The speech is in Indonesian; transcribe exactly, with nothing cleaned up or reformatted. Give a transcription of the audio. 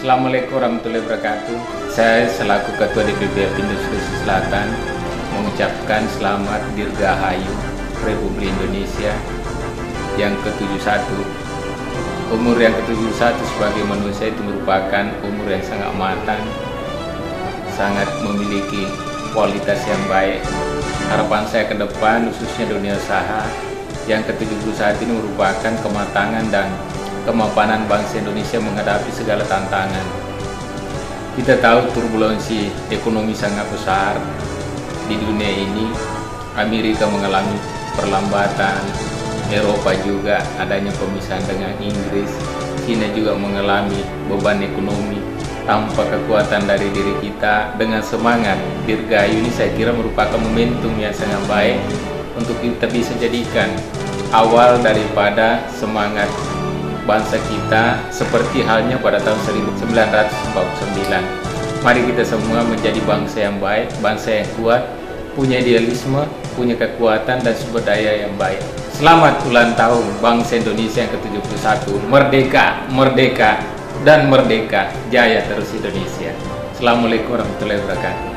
Assalamualaikum warahmatullahi wabarakatuh. Saya selaku Ketua D P P Apindo Sulawesi Selatan mengucapkan selamat Dirgahayu Republik Indonesia yang ke tujuh puluh satu. Umur yang ke tujuh puluh satu sebagai manusia itu merupakan umur yang sangat matang, sangat memiliki kualitas yang baik. Harapan saya ke depan khususnya dunia usaha yang ke tujuh puluh satu ini merupakan kematangan dan kemapanan bangsa Indonesia menghadapi segala tantangan. Kita tahu turbulensi ekonomi sangat besar di dunia ini. Amerika mengalami perlambatan, Eropa juga adanya pemisahan dengan Inggris, Cina juga mengalami beban ekonomi. Tanpa kekuatan dari diri kita, dengan semangat Dirgahayu ini saya kira merupakan momentum yang sangat baik untuk kita bisa jadikan awal daripada semangat bangsa kita seperti halnya pada tahun seribu sembilan ratus empat puluh sembilan. Mari kita semua menjadi bangsa yang baik, bangsa yang kuat, punya idealisme, punya kekuatan dan sumber daya yang baik. Selamat ulang tahun bangsa Indonesia yang ke tujuh puluh satu. Merdeka, merdeka, dan merdeka. Jaya terus Indonesia. Assalamualaikum warahmatullahi wabarakatuh.